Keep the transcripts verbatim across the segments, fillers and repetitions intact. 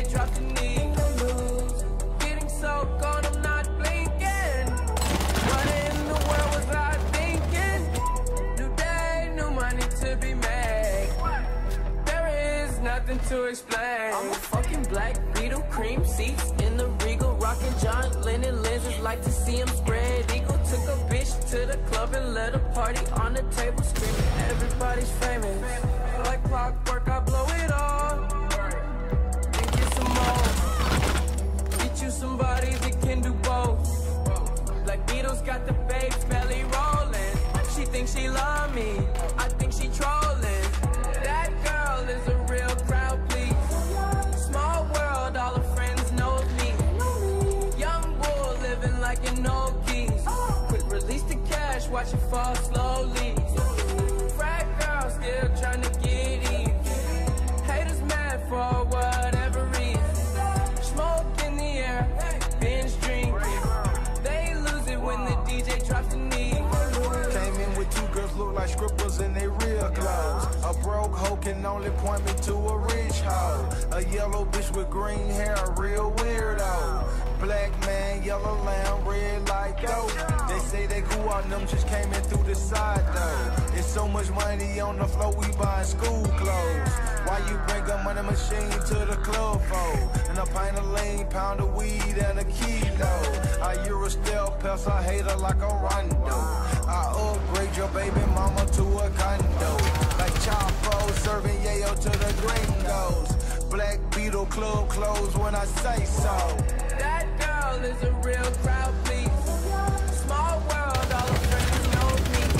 dropped the knee. Getting so gone, I'm not blinking. What in the world was I thinking? New day, new money to be made. There is nothing to explain. I'm a fucking black Beetle, cream seats in the Regal, rocking John Lennon lenses, like to see him spread eagle. Took a bitch to the club and let a party on the table, screaming everybody's famous. Like clockwork, I blow it all, then get some more. Get you somebody that can do both. Like Beatles got the babes belly rolling. She thinks she love me, I think she trolling. That girl is a real crowd, please. Small world, all her friends know of me. Young bull living like an old geese. Quick release the cash, watch it fall slowly. Frat girl still trying to get even. Haters mad for whatever reason. Smoke in the air, binge drinking. They lose it when the D J drops the knee. Came in with two girls look like scribbles in their real clothes. A broke hoe can only point me to a rich hoe. A yellow bitch with green hair, a real weirdo. Black man, yellow lamb, red like goat. They say they cool on them, just came in through the side though. It's so much money on the floor, we buying school clothes. Why you bring a money machine to the club for? And a pint of lean, pound of weed, and a kilo. A Euro steel pest, I hate her like a rondo. I upgrade your baby mama to a condo. Like Chapo serving yayo to the gringos. Black Beetle club closed when I say so. That girl is a real crowd, please. Small world, all her friends know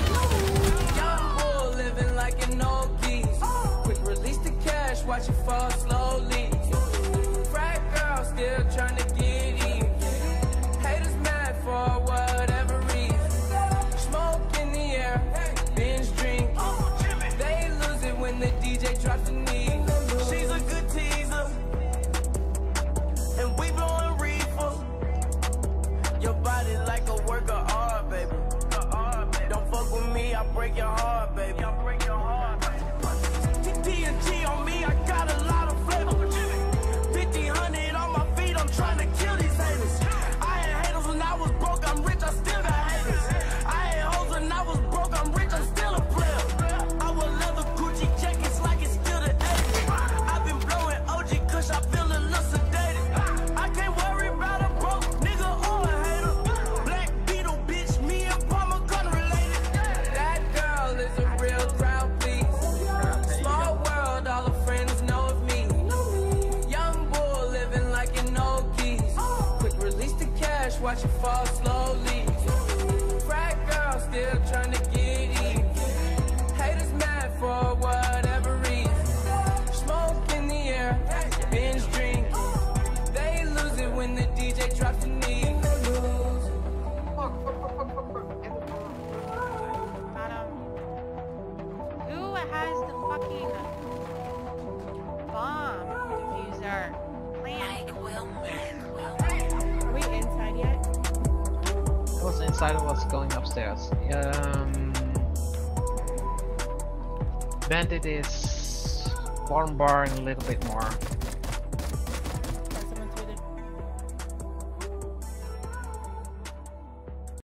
me. Young bull living like an old geese. Quick release the cash, watch it fall slowly. Frat girl still trying to get even. Haters mad for whatever reason. Smoke in the air, binge drinking. They lose it when the D J drops the knee. She's a good teaser, and we blowing reefer. Your body like a work of art, baby. Don't fuck with me, I break your heart, baby. T N T on me, I got a lot of flavor. fifteen hundred on my feet, I'm trying to kill these haters. I had haters when I was broke, I'm rich, I still got haters. I had hoes when I was broke, I'm rich, I'm still a player. I wear leather Gucci jackets like it's still the eighties. I've been blowing O G kush, I feel a little sedated. I can't worry about a broke nigga or a hater. Black Beetle bitch, me and Palmer gun related. That girl is a real crowd, please. Small world, all her friends know of me. Young bull living like an old geese. Quick release the cash, watch it fall slowly. Frat girl still trying to get even. Haters mad for whatever reason. Smoke in the air, binge drinking. They lose it when the D J drops the knee. Madam, who has the fucking bomb diffuser? Plant. Are we inside yet? I was inside, I was going upstairs. Um, Bandit is one bar and a little bit more.